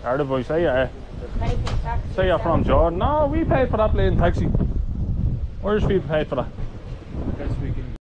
Are the boys? Say yeah. Pay for taxi. Say you're from Jordan. No, we paid for that plane taxi. Irish people paid for that. Best we can